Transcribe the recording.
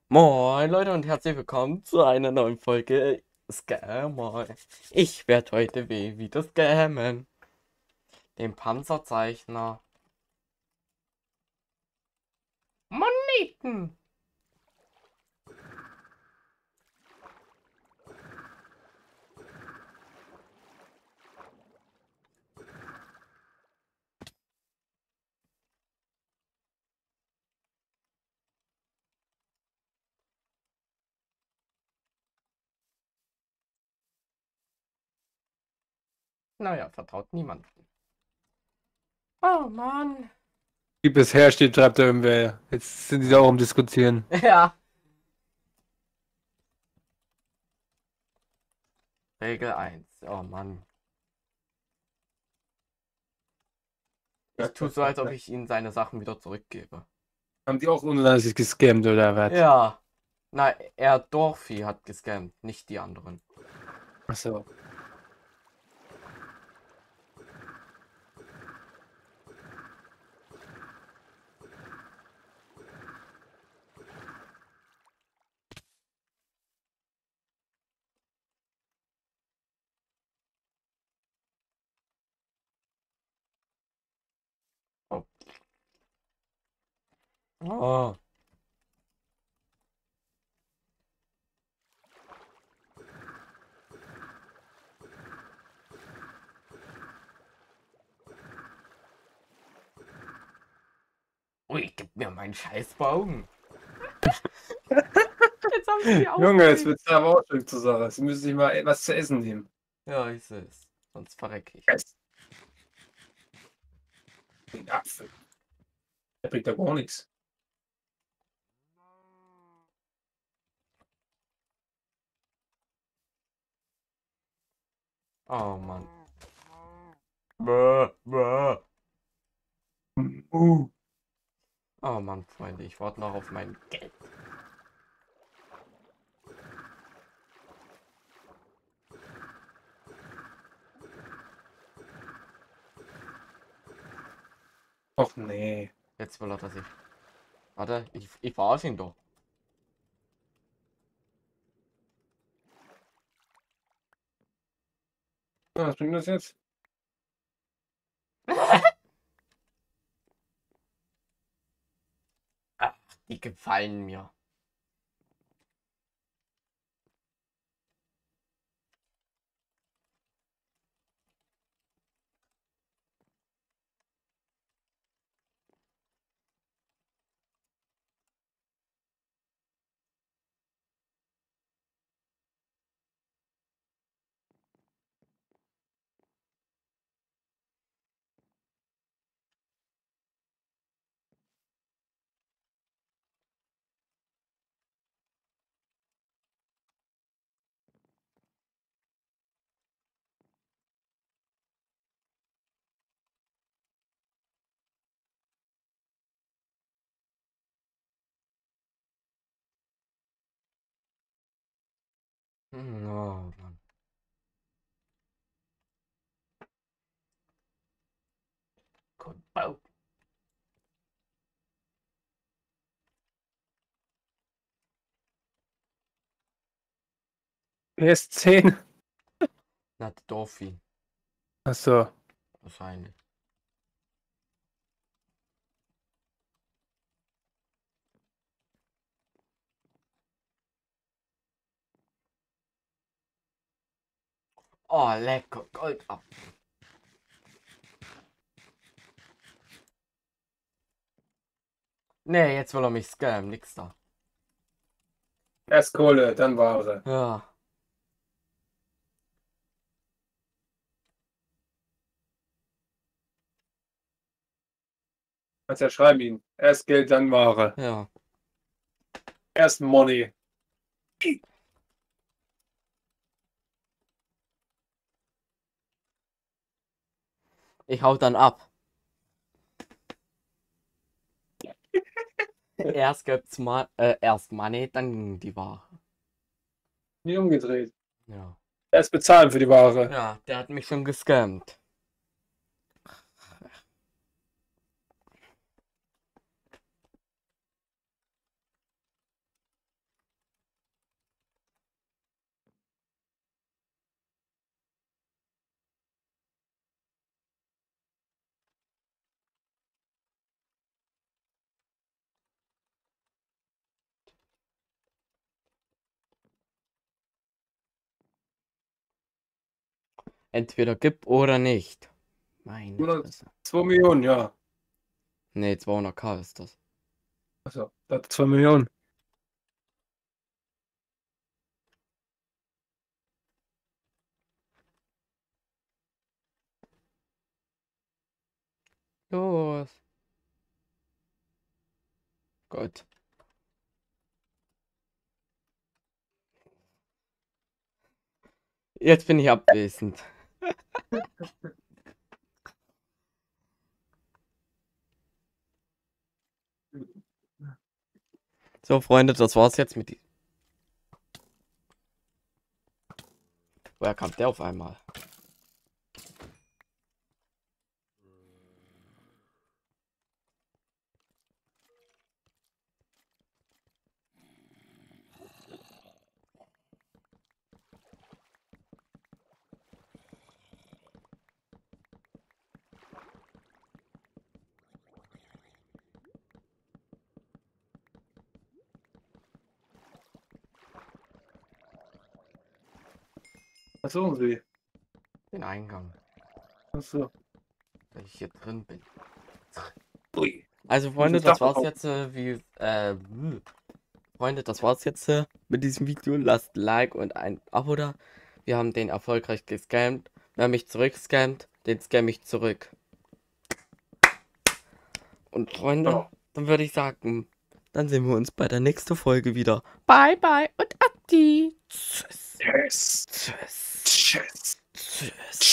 Moin Leute und herzlich willkommen zu einer neuen Folge Scammer. Ich werde heute wieder scammen. Den Panzerzeichner. Moneten. Naja, vertraut niemand. Oh Mann. Wie bisher steht, schreibt er irgendwer. Jetzt sind die da auch am Diskutieren. Ja. Regel 1. Oh Mann. Ich tue so, als ob ich ihm seine Sachen wieder zurückgebe. Haben die auch unlässig gescammt oder was? Ja. Na, er Dorfi hat gescammt, nicht die anderen. Achso. Oh. Oh. Ui, gib mir meinen Scheißbogen. Jetzt haben sie die Junge, jetzt aufgegeben. wird's aber auch schon zur Sache. Sie müssen sich mal etwas zu essen nehmen. Ja, ich sehe es. Sonst verrecke ich. Yes. Den Apfel. Der bringt ja gar nichts. Oh Mann. Bäh, bäh. Uh. Oh Mann, Freunde, ich warte noch auf mein Geld. Och nee. Jetzt will er, dass ich. Warte, ich verarsche ihn doch. Ja, was bringt das jetzt? Ach, die gefallen mir. Oh Mann. Gut, bau. PS10. Na, der Dorfi. Achso. Wahrscheinlich. Oh, lecker. Gold ab. Nee, jetzt will er mich scammen. Nix da. Erst Kohle, dann Ware. Ja. Kannst ja schreiben ihn. Erst Geld, dann Ware. Ja. Erst Money. Ich hau dann ab. Erst gibt's mal, erst Money, dann die Ware. Nie umgedreht. Ja. Erst bezahlen für die Ware. Ja, der hat mich schon gescammt. entweder gibt oder nicht. Meine Fresse. 2 Millionen, ja. Nee, 200.000 ist das. Also, das 2 Millionen. Los. Gut. Jetzt bin ich abwesend. So, Freunde, das war's jetzt mit die. Woher kam der auf einmal? Was suchen Sie? Den Eingang, Achso. dass ich hier drin bin. Ui. Also, Freunde, das war's jetzt, Freunde, das war's jetzt mit diesem Video. Lasst ein Like und ein Abo da. Wir haben den erfolgreich gescammt. Wer mich zurückscammt, den scamme ich zurück. Und Freunde, Oh. dann würde ich sagen, dann sehen wir uns bei der nächsten Folge wieder. Bye, bye und Adi. Tschüss. Yes. Tschüss. Tschüss. Tschüss.